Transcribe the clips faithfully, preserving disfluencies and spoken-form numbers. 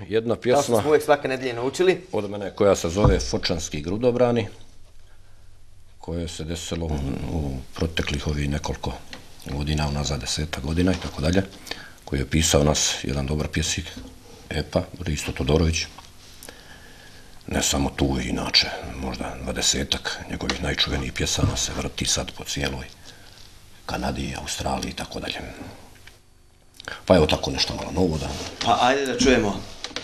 jedna pjesma... Da smo uvijek svake nedelje naučili. Od mene koja se zove Fočanski grudobrani, koje se desilo u proteklih ovih nekoliko godina, unazad desetak godina i tako dalje, koji je pisao nas jedan dobar pjesnik, Epa, Risto Todorović. Ne samo tu, inače, možda dvadesetak njegovih najčuvenijih pjesama se vrti sad po cijeloj Kanadi, Australiji i tako dalje. Pa evo tako nešto malo novo da... Pa ajde da čujemo.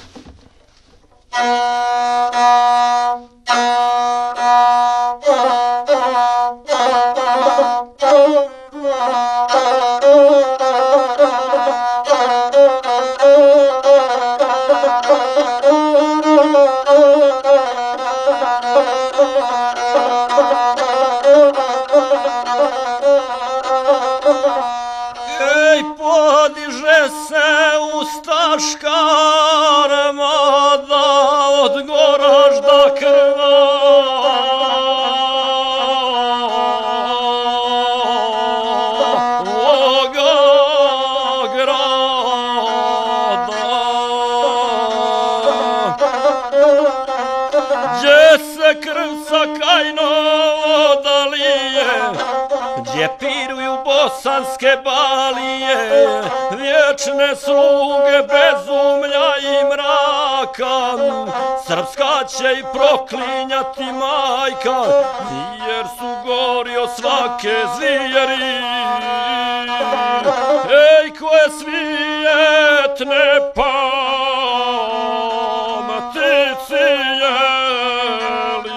Ej, podiže se ustaška armada od Goražda krvavoga grada. Gdje se krv sa Kajnovoda lije, gdje piruju bosanske balije, vječne sluge bezumlja i mraka, srpska će i proklinjati majka, jer su gorio svake zvijeri. Ej, koje svijetne pameti cijeli.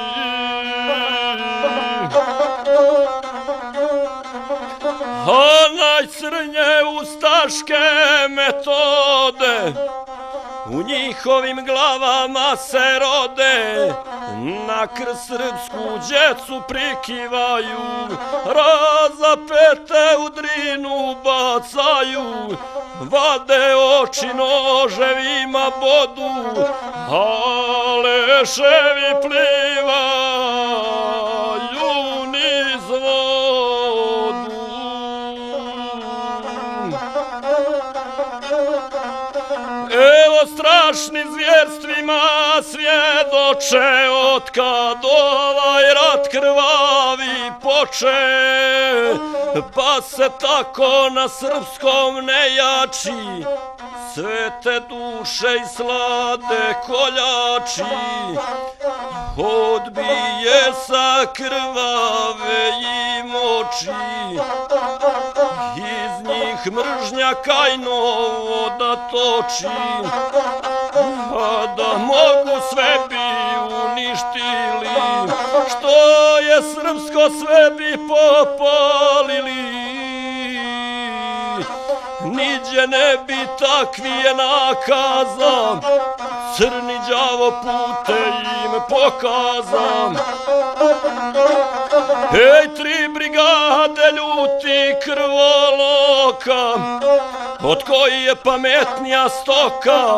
A najcrnje ustaške metode u njihovim glavama se rode, na krst srpsku djecu prikivaju, razapete u drinu bacaju, vade oči noževima bodu, a leševi plivaju niz vodu. Evo strašnim zvjerstvima svjedoče otkad ovaj rat krvavi poče, pa se tako na srpskom ne jači sve te duše i slade koljači, odbije sa krvave im oči, iz njih mržnja Kajnovoda toči, a da mogu sve bi uništili, što je srpsko sve bi popalili. Niđe ne bi takvije nakaza, crni đavo pute im pokazam. Ej, tri brigade ljuti krvoloka, od koji je pametnija stoka,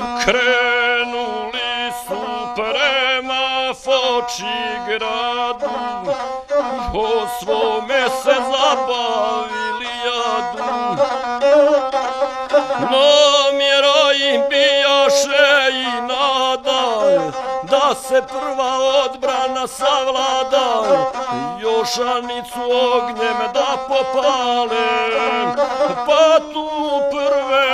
krenuli su prema Foči gradu, po svome se zabavili jadu. Namjera im bijaše i nada, da se prva odbrana savlada, Jošanicu ognjem da popale, pa tu prve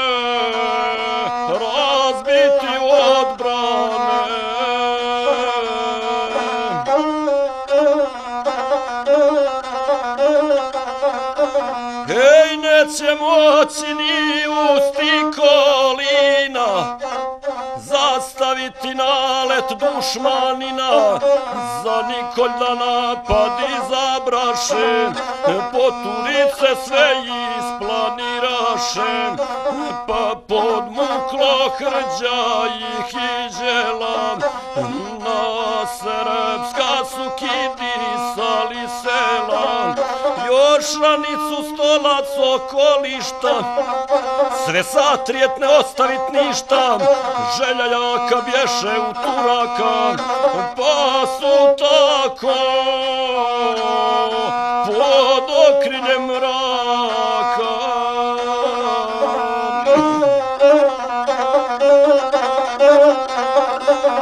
razbiti odbrane. Ej, neće moći ni Ustikolina zastaviti nalet dušmanina, za Nikolj da napad izabraše, poturice sve isplaniraše, pa podmuklo hrđa ih iđela, na srpska su kidisali sela. Jošanicu stolac okolišta, sve satrijet ne ostavit ništa, želja jaka bješe u Turaka, pa su tako pod okriljem mraka.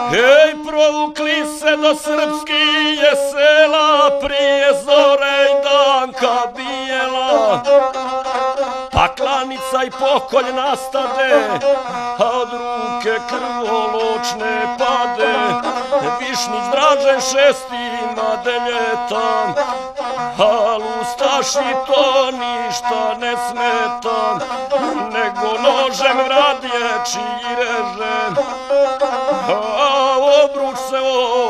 Ej, provukli se do srpskih je sela, prije zore i danka bijela. Paklanica i pokolj nastade, a od ruke krvoločne pade. Višnjić Dražen šestima deljeta, al Ustaši to ništa ne smeta, nego nožem vrat dječji reže, a obruč se